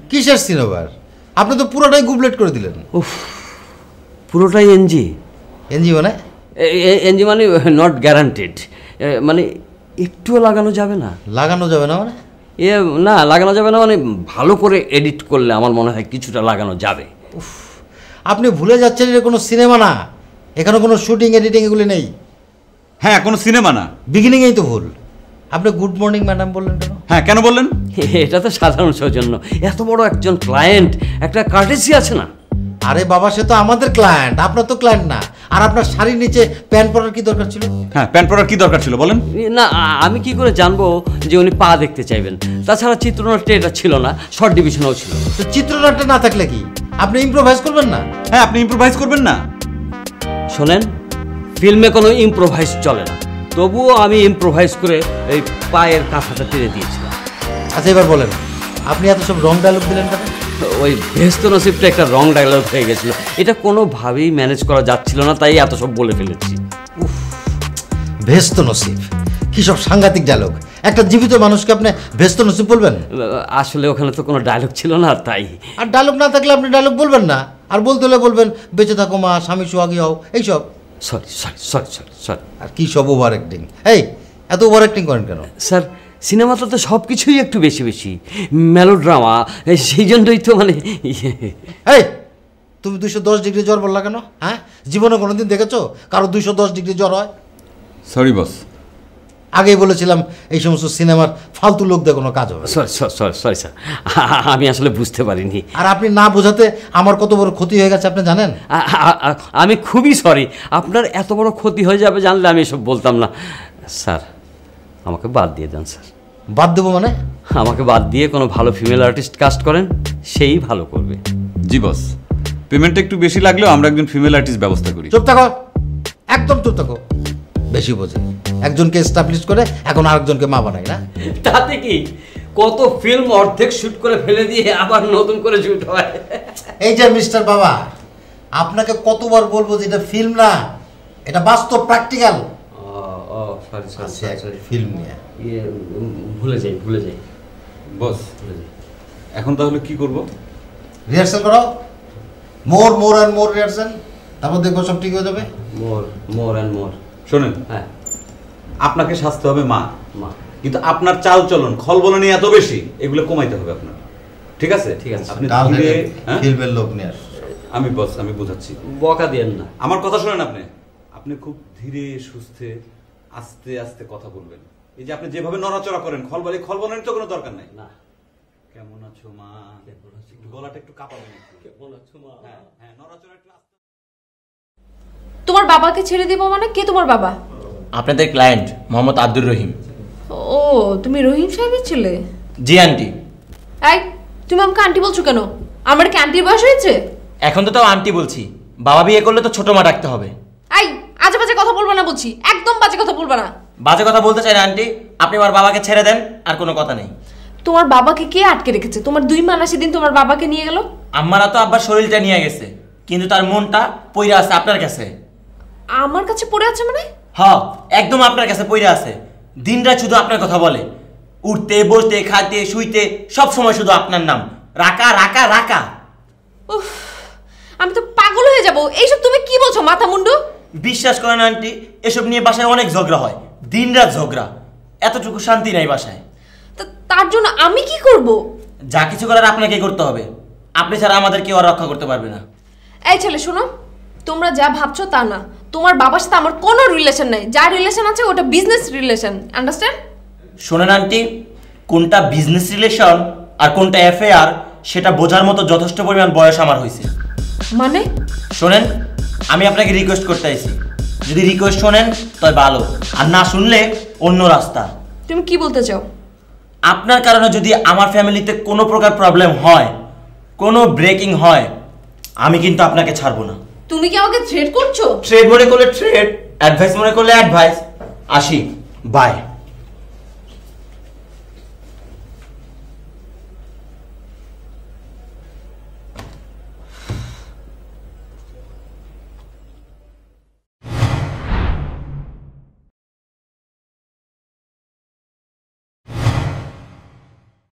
কিসের সিনেমার? আপনি তো পুরোটাই গুবলেট করে দিলেন। উফ, পুরোটাই এনজি। এনজি মানে? এনজি মানে নট গ্যারান্টেড, মানে একটুও লাগানো যাবে না। লাগানো যাবে না মানে? না, লাগানো যাবে না মানে ভালো করে এডিট করলে আমার মনে হয় কিছুটা লাগানো যাবে। উফ, আপনি ভুলে যাচ্ছেন এটা কোনো সিনেমা না, এখানে কোনো শুটিং এডিটিং এগুলি নেই। হ্যাঁ, কোনো সিনেমা না। বিগিনিংয়েই তো ভুল। আপনি গুড মর্নিং ম্যাডাম বললেন কেন? হ্যাঁ, কেন বললেন? এটা তো সাধারণ সৌজন্য, এত বড় একজন ক্লায়েন্ট, একটা কার্টেসি আছে না? আরে বাবা, সে তো আমাদের ক্লায়েন্ট, আপনার তো ক্লায়েন্ট না। আর আপনার শাড়ির নিচে প্যান্ট পরার কি দরকার ছিল? হ্যাঁ, প্যান্ট পরার কি দরকার ছিল বলেন? না, আমি কি করে জানবো যে উনি পা দেখতে চাইবেন? তাছাড়া চিত্রনাট্যে এটা ছিল না, শর্ট ডিভিশনও ছিল। তো চিত্রনাট্য না থাকলে কি আপনি ইম্প্রোভাইজ করবেন না? হ্যাঁ, আপনি ইম্প্রোভাইজ করবেন না? শোনেন, ফিল্মে কোনো ইম্প্রোভাইজ চলে না, তবুও আমি ইম্প্রোভাইজ করে এই পায়ের কাঁথাটা টেনে দিয়েছিলাম। আচ্ছা, এবার বলেন, আপনি এত সব রং ডায়লগ দিলেন কেন? ওই ব্যস্ত নসিবটা একটা রং ডায়লগ হয়ে গেছিলো, এটা কোনোভাবেই ম্যানেজ করা যাচ্ছিল না, তাই এত সব বলে ফেলেছি। উফ, ব্যস্ত নসিব, কি সব সাংঘাতিক ডায়লগ! একটা জীবিত মানুষকে আপনি ব্যস্ত নসিব বলবেন? আসলে ওখানে তো কোনো ডায়লগ ছিল না, তাই। আর ডায়লগ না থাকলে আপনি ডায়লগ বলবেন না, আর বলতে হলে বলবেন বেঁচে থাকো মা, স্বামী সোহাগী হও, এইসব। Sorry sorry sorry sorry sorry. আর কি সব ওভার অ্যাক্টিং! এই, এত ওভার অ্যাক্টিং করেন কেন? স্যার, সিনেমাতে তো সব কিছুই একটু বেশি বেশি মেলোড্রামা, সেই জন্যই তো মানে। এই, তুমি 210 ডিগ্রি জ্বর বললা কেন? হ্যাঁ, জীবনে কোনোদিন দেখেছো কারো 210 ডিগ্রি জ্বর হয়? Sorry boss. আগেই বলেছিলাম এই সমস্ত সিনেমার ফালতু লোক দিয়ে কোনো কাজ হবে। Sorry sorry sorry sorry sir, আমি আসলে বুঝতে পারিনি। আর আপনি না বোঝাতে আমার কত বড় ক্ষতি হয়ে গেছে আপনি জানেন? আমি খুবই সরি, আপনার এত বড় ক্ষতি হয়ে যাবে জানলে আমি এসব বলতাম না। স্যার, আমাকে বাদ দিয়ে দেন স্যার। বাদ দেবো মানে? আমাকে বাদ দিয়ে কোনো ভালো ফিমেল আর্টিস্ট কাস্ট করেন, সেই ভালো করবে। জি বস, পেমেন্টটা একটু বেশি লাগলেও আমরা একজন ফিমেল আর্টিস্ট ব্যবস্থা করি। চুপ থাকো, একদম চুপ থাকো। বেশি বোঝে, একজনকে এস্টাবলিশ করে এখন আরেকজনকে মা বানাই না? তাতে কি, কত ফিল্ম অর্ধেক শুট করে ফেলে দিয়ে আবার নতুন করে শুট হয়। এই যে মিস্টার বাবা, আপনাকে কতবার বলবো যে এটা ফিল্ম না, এটা বাস্তব, প্র্যাকটিক্যাল। ফিল্ম নিয়ে ভুলে যাই বস। এখন তাহলে কি করব? রিহার্সাল করো, মোর অ্যান্ড মোর রিহার্সাল, তারপর দেখবো সব ঠিক হয়ে যাবে। More and more. শোনেন, হ্যাঁ, আপনাকে সাজতে হবে মা, কিন্তু আপনার চাল চলন খলবলনি এত বেশি, এগুলো কমাইতে হবে আপনার। ঠিক আছে? ঠিক আছে। আপনি ধীরে ফিল্মের লোক নিয়ে আসুন। আমি বস, আমি বুঝাচ্ছি, বকা দিয়েন না। আমার কথা শোনেন। আপনি খুব ধীরে সুস্থে আস্তে আস্তে কথা বলবেন। এই যে আপনি যেভাবে নড়াচড়া করেন, খলবলনি তো কোনো দরকার নাই। না, কেমন আছো মা, একটু গলাটা একটু কাঁপাবেন। কেমন আছো মা? হ্যাঁ, নড়াচড়া একটু আস্তে। তোমার বাবাকে ছেড়ে দিব মানে? কে তোমার বাবা? আপনাদের ক্লায়েন্ট মোহাম্মদ আব্দুর রহিম। ও, তুমি রহিম সাহেবের ছেলে? জি আন্টি। এই, তুমি আমাকে আন্টি বলছো কেন? আমার কি আন্টির বয়স হয়েছে? এখন তো তাও আন্টি বলছি, বাবা বিয়ে করলে তো ছোট মা ডাকতে হবে। এই, আজে বাজে কথা বলবা না বলছি, একদম বাজে কথা বলবা না। বাজে কথা বলতে চাই না আন্টি, আপনি আমার বাবাকে ছেড়ে দেন, আর কোনো কথা নেই। তোমার বাবাকে কে আটকে রেখেছে? তোমার 2 মাস সেদিন তোমার বাবাকে নিয়ে গেল। আম্মারা তো আব্বার শরীরটা নিয়ে গেছে, কিন্তু তার মনটা পইরা আছে আপনার কাছে। আমার কাছে পড়ে আছে মানে? হ্যাঁ, একদম আপনার কাছে পইরা আছে। দিনরাত শুধু আপনার কথা বলে, উঠতে বসতে খাইতে শুইতে সব সময় শুধু আপনার নাম, রাকা রাকা রাকা। উফ, আমি তো পাগল হয়ে যাব। এইসব তুমি কি বলছো মাথা মুন্ডু? বিশ্বাস করেন আন্টি, এসব নিয়ে বাসায় অনেক ঝগড়া হয়, দিনরাত ঝগড়া, এতটুকু শান্তি নাই বাসায়। তার জন্য আমি কি করব? যা কিছু করার আপনাকে করতে হবে, আপনি ছাড়া আমাদের কেউ আর রক্ষা করতে পারবে না। এই ছেলে শোনো, তোমরা যা ভাবছো তা না। তোমার বাবার সাথে আমার কোনো রিলেশন নাই, যা রিলেশন আছে ওটা বিজনেস রিলেশন, আন্ডারস্ট্যান্ড? শোনেন আন্টি, কোনটা বিজনেস রিলেশন আর কোনটা অ্যাফেয়ার সেটা বোঝার মতো যথেষ্ট পরিমাণ বয়স আমার হয়েছে। মানে? শোনেন, আমি আপনাকে রিকোয়েস্ট করতে আইছি, যদি রিকোয়েস্ট শোনেন তবে ভালো, আর না শুনলে অন্য রাস্তা। তুমি কি বলতে চাও? আপনার কারণে যদি আমার ফ্যামিলিতে কোনো প্রকার প্রবলেম হয়, কোনো ব্রেকিং হয়, আমি কিন্তু আপনাকে ছাড়বো না। তুমি কি আমাকে থ্রেট করছো? ট্রেড মনে করলে ট্রেড, অ্যাডভাইস মনে করলে অ্যাডভাইস। আসি, বাই।